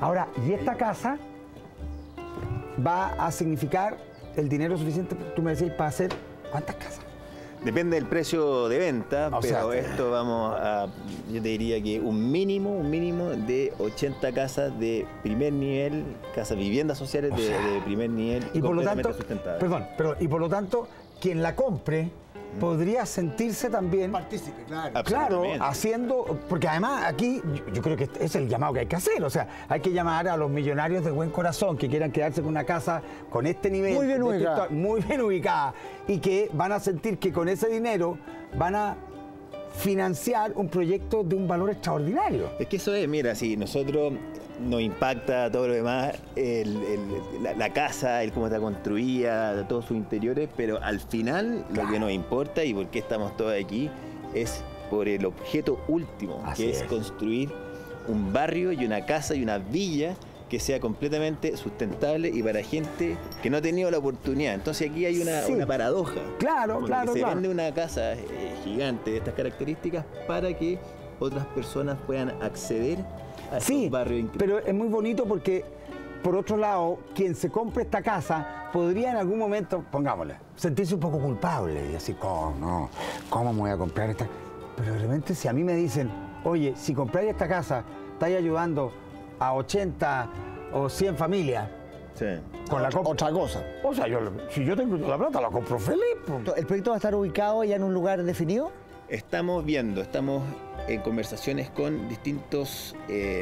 Ahora, y esta casa va a significar el dinero suficiente, tú me decías, para hacer ¿cuántas casas? Depende del precio de venta, O sea, pero esto vamos a, yo te diría que un mínimo de 80 casas de primer nivel, casas viviendas sociales de primer nivel Y por lo tanto, sustentables. perdón, y por lo tanto, quien la compre podría sentirse también Partícipe, claro. claro, Absolutamente. haciendo, porque además aquí yo creo que es el llamado que hay que hacer, o sea, hay que llamar a los millonarios de buen corazón que quieran quedarse con una casa con este nivel, Muy bien de ubicada. muy bien ubicada, y que van a sentir que con ese dinero van a financiar un proyecto de un valor extraordinario. Es que eso es, mira, si nosotros nos impacta todo lo demás, la casa, el cómo está construida, todos sus interiores, pero al final lo que nos importa y por qué estamos todos aquí es por el objeto último, Así que es es. construir un barrio y una casa y una villa que sea completamente sustentable y para gente que no ha tenido la oportunidad. Entonces aquí hay Sí. una paradoja. Claro, Porque claro, se claro. vende una casa gigante de estas características para que otras personas puedan acceder a Sí, estos barrios increíbles. pero es muy bonito porque, por otro lado, quien se compre esta casa podría en algún momento, pongámosle, sentirse un poco culpable y así, ¿cómo no? ¿Cómo me voy a comprar esta? Pero de repente si a mí me dicen, oye, si compráis esta casa, estáis ayudando a 80 o 100 familias Sí. con la compra. Otra cosa. O sea, si yo tengo la plata, la compro feliz. Po. ¿El proyecto va a estar ubicado ya en un lugar definido? Estamos en conversaciones con distintos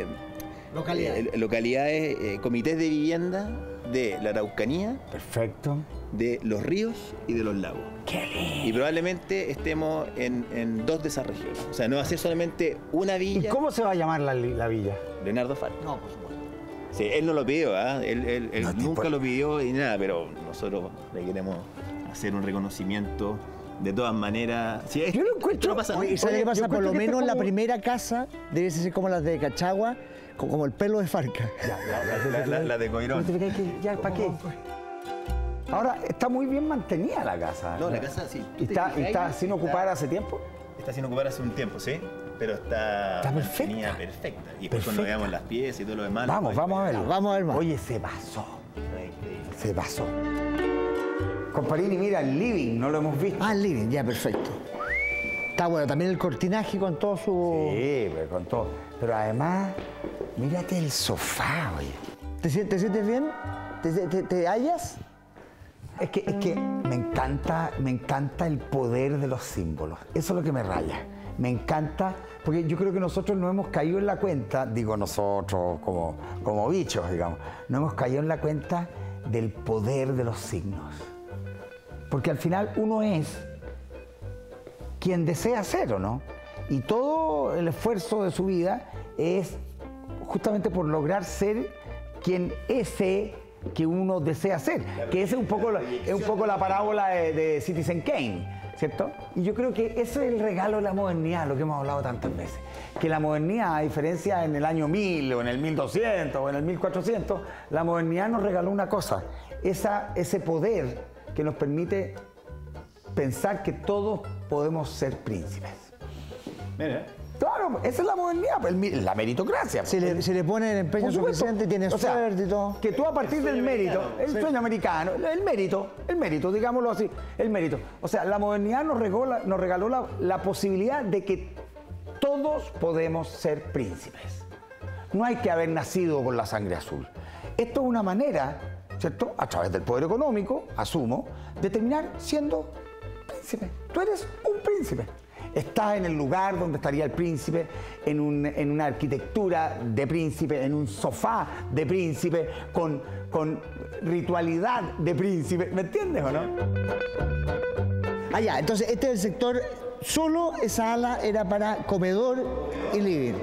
localidades, comités de vivienda de la Araucanía, Perfecto. de los ríos y de los lagos. Qué lindo. Y probablemente estemos en 2 de esas regiones. O sea, no va a ser solamente una ¿Y villa. cómo se va a llamar la villa? Leonardo Fal. No, por supuesto. Sí, él no lo pidió, ¿ah? Él No te nunca importa. lo pidió y nada, pero nosotros le queremos hacer un reconocimiento de todas maneras. Sí, Yo lo encuentro- esto no pasa Oye, nunca. ¿y sabes qué pasa? yo Por lo encuentro que menos esto la como- primera casa debe ser como las de Cachagua, como el pelo de Farca. La de Coirón. ¿No te fijas que ya, para qué? Ahora, está muy bien mantenida la casa. No, la casa sí. ¿Y está sin ocupar hace tiempo? Está sin ocupar hace un tiempo, sí. Pero está Está perfecta. mantenida perfecta. Y después cuando Perfecta. veamos las piezas y todo lo demás. Vamos a verlo. Vamos a ver más. Oye, se pasó. Está increíble. Se pasó. Comparini, mira, el living, no lo hemos visto. Ah, el living, ya, perfecto. Está bueno, también el cortinaje con todo su... Sí, pero con todo. Pero además, mírate el sofá, oye. ¿Te sientes bien? ¿Te hallas? Es que me encanta el poder de los símbolos. Eso es lo que me raya. Me encanta, porque yo creo que nosotros no hemos caído en la cuenta, digo nosotros como bichos, digamos, no hemos caído en la cuenta del poder de los signos. Porque al final uno es quien desea ser, ¿o no? Y todo el esfuerzo de su vida es justamente por lograr ser quien ese que uno desea ser, que esa es un poco la parábola de Citizen Kane, ¿cierto? Y yo creo que ese es el regalo de la modernidad, lo que hemos hablado tantas veces, que la modernidad, a diferencia en el año 1000 o en el 1200 o en el 1400, la modernidad nos regaló una cosa, ese poder que nos permite pensar que todos podemos ser príncipes. Mira. Claro, esa es la modernidad, la meritocracia. Se le pone el empeño Por supuesto. suficiente, tiene O sea, suerte y todo. Que tú a partir del mérito, el sueño americano, el mérito, digámoslo así, el mérito. O sea, la modernidad nos regaló la posibilidad de que todos podemos ser príncipes. No hay que haber nacido con la sangre azul. Esto es una manera, ¿cierto? A través del poder económico, asumo, de terminar siendo príncipe. Tú eres un príncipe. Estás en el lugar donde estaría el príncipe, en una arquitectura de príncipe, en un sofá de príncipe, con ritualidad de príncipe. ¿Me entiendes o no? Ah, ya, entonces este es el sector, solo esa ala era para comedor y living.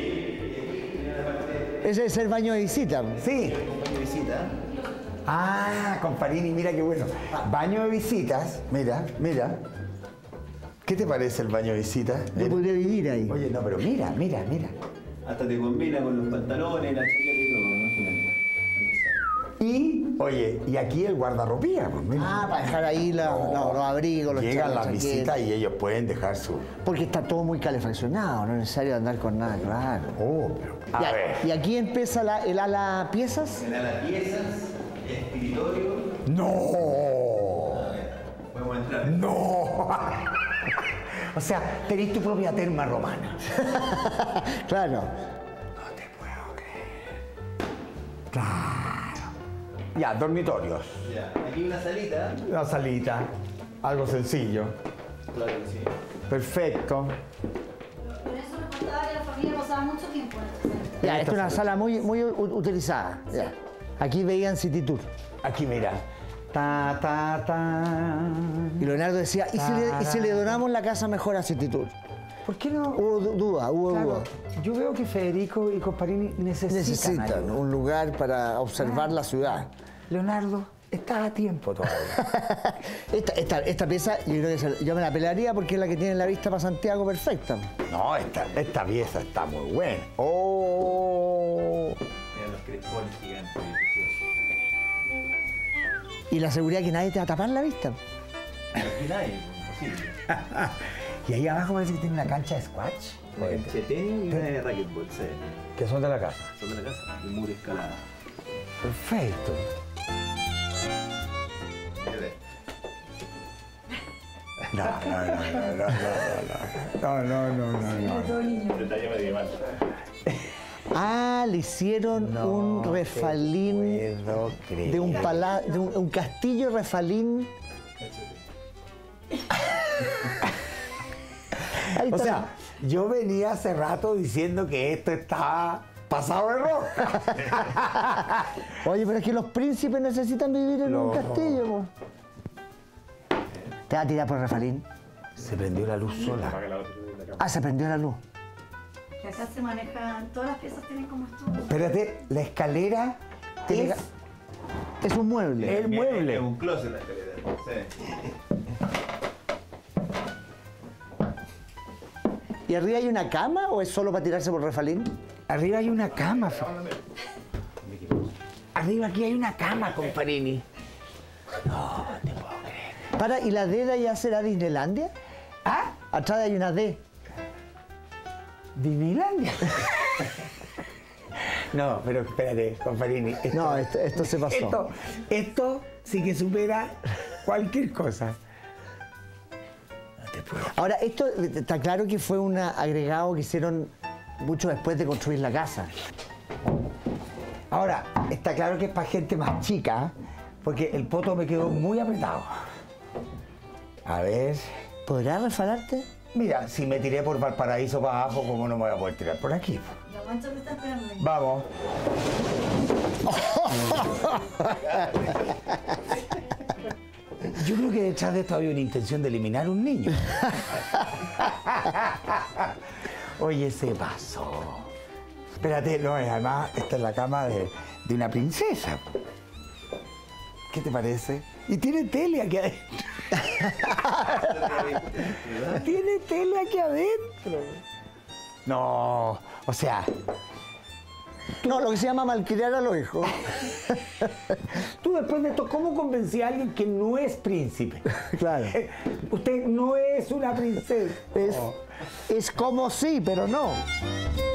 Ese es el baño de visita. Sí. Visita. Ah, Comparini, mira qué bueno. Baño de visitas, mira. ¿Qué te parece el baño de visitas? Yo podría vivir ahí. Oye, no, pero mira. Hasta te combina con los pantalones, la chaqueta y todo, imagínate. Y Oye, y aquí el guardarropía, pues mira. Ah, para dejar ahí los abrigos, los Llegan las chaquetas. visitas y ellos pueden dejar su... Porque está todo muy calefaccionado, no es necesario andar con nada, claro. Oh, pero... A ver. Y aquí empieza el ala piezas. En las piezas, escritorio. ¡No! Podemos entrar. ¡No! O sea, tenéis tu propia terma romana. Claro. No te puedo creer. Claro. Ya, dormitorios. Ya, aquí una salita. La salita. Algo sencillo. Claro que sí. Perfecto. Por eso me contaba que la familia pasaba mucho tiempo en esta sala. Ya, esta es una sala muy utilizada. Ya. Aquí veían City Tour. Aquí mira. Ta, ta, ta. Y Leonardo decía, ¿y si le donamos la casa mejor a City Tour? ¿Por qué no? Hubo duda. Claro, yo veo que Federico y Comparini necesitan ayuda. un lugar para observar la ciudad. Leonardo, estás a tiempo todavía. Esta pieza, yo creo que yo me la pelearía porque es la que tiene la vista para Santiago perfecta. No, esta pieza está muy buena. ¡Oh! Mira los crespones gigantes. Y la seguridad que nadie te va a tapar la vista. Aquí nadie, imposible. Y ahí abajo parece que tiene una cancha de squash. Una cancha de tenis y una de racquetball, sí. Que son de la casa. Son de la casa. Y muro escalada. Perfecto. No. Todo niño. Detalle medieval. Ah, le hicieron un refalín Puedo creer. de un castillo refalín. Ahí O está. sea, yo venía hace rato diciendo que esto está pasado de roca. Oye, pero es que los príncipes necesitan vivir en un No. castillo. Po. ¿Te va a tirar por refalín? Se prendió la luz sola. Ah, se prendió la luz. Que acá se manejan, todas las piezas tienen como estuvo. Espérate, la escalera Tiene es... Es un mueble. El mueble. Es un closet la escalera. Sí. ¿Y arriba hay una cama o es solo para tirarse por refalín? Arriba hay una cama. Arriba aquí hay una cama, Comparini. Para, ¿y la D de allá será Disneylandia? ¿Ah? Atrás hay una D. ¿Disneylandia? No, pero espérate, Comparini. No, esto se pasó. Esto sí que supera cualquier cosa. No te puedo. Ahora, esto está claro que fue un agregado que hicieron mucho después de construir la casa. Ahora, está claro que es para gente más chica, porque el poto me quedó muy apretado. A ver. ¿Podrás refalarte? Mira, si me tiré por Valparaíso para abajo, ¿cómo no me voy a poder tirar por aquí? La mancha te está esperando ahí. Vamos. Yo creo que detrás de esto había una intención de eliminar un niño. Oye, se pasó. Espérate, no, además esta es la cama de una princesa. ¿Qué te parece? Y tiene tele aquí adentro. Tiene tele aquí adentro. No, o sea, No, lo que se llama malcriar a los hijos. tú después de esto, ¿cómo convencí a alguien que no es príncipe? Claro. Usted no es una princesa. Es como sí, pero no.